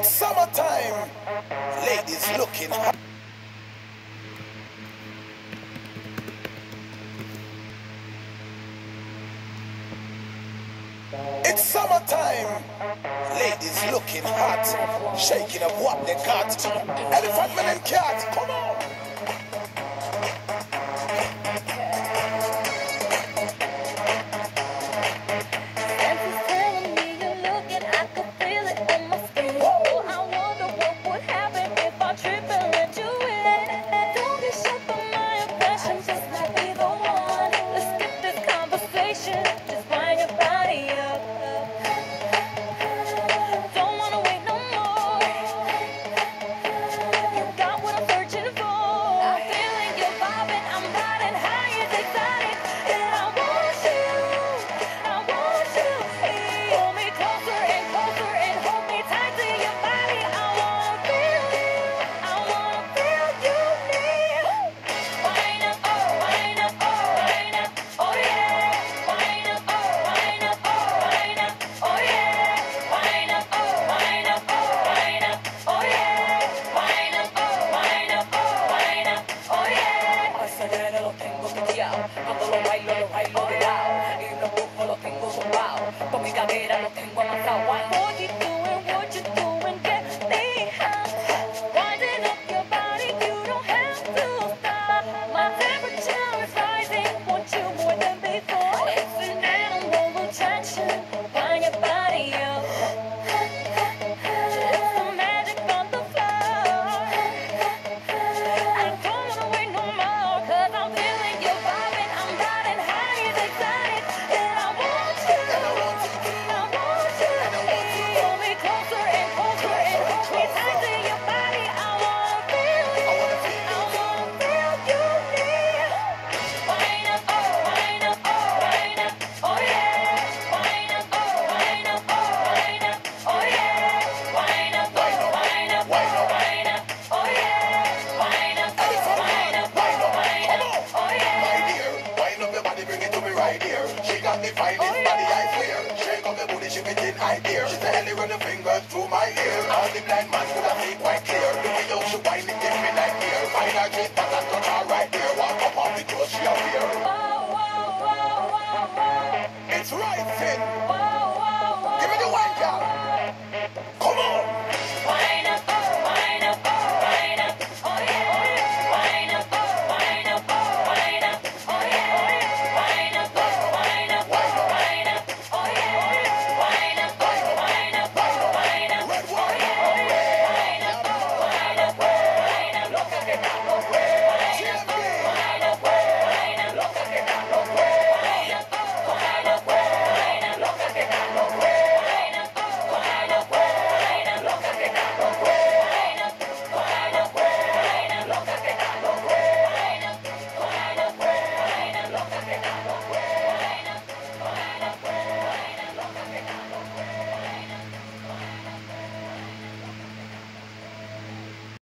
Summertime, ladies looking hot. It's summertime, ladies looking hot, shaking up what they got. Elephant man and cat, come on. Cuando lo bailo de lado. Y los brujos los tengo zumbados. Con mi cadera los tengo amassados. What you doing, get me high. Winding up your body, you don't have to stop. My temperature is rising, want you more than before. It's an animal attraction, wind your body up. It's the magic on the floor. I don't wanna wait no more, 'cause I'm feeling you vibing. I'm riding high and excited, and I want you. Pull me closer and closer and hold me tight to your body. I wanna feel you. I wanna feel you near. Wind up, oh, wind up, oh, wind up, oh yeah. Wind up, oh, wind up, oh, wind up, oh yeah. Wind up, oh, wind up, oh, wind up, oh yeah. Wind up, oh, wind up, oh, wind up, oh yeah. My dear, wind up your body, bring it to me right here. She got me finding body, I swear. Shake up your booty, she fit in high gear. She said, Ellie, run your fingers through my ear. All the blind man could have made quite clear. The way you she wind it, give me like here. Find her treat.